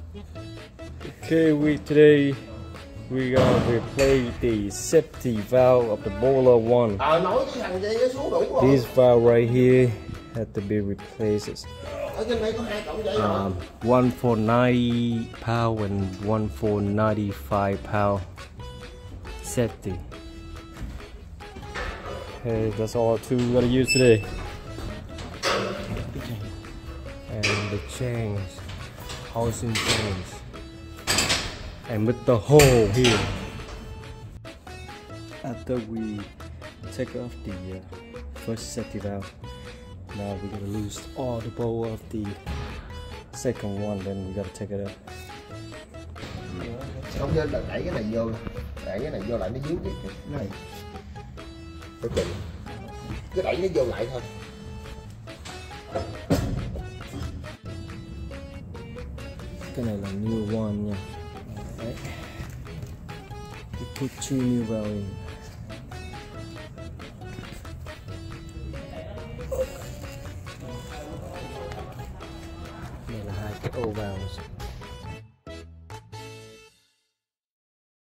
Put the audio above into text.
Okay, today we gonna replace the safety valve of the boiler one. Nói cái thằng dây nó xuống đủ rồi. This valve right here had to be replaced. Ở trên đây có 2 cọng dây. One for 90 pound and one for 95 pound safety. Okay, that's all two we're gonna use today. And the chains, housing chains, and with the hole here. After we take off the first safety valve, now we're gonna lose all the bowl of the second one, then we gotta take it up. Không nên là đẩy cái này vô, đẩy cái này vô lại nó dính cái này. Phải chừng, cứ đẩy nó vô lại thôi. Cái này là new one nha. Đấy. We put two new valve in. Đây là 2 cái ô valve.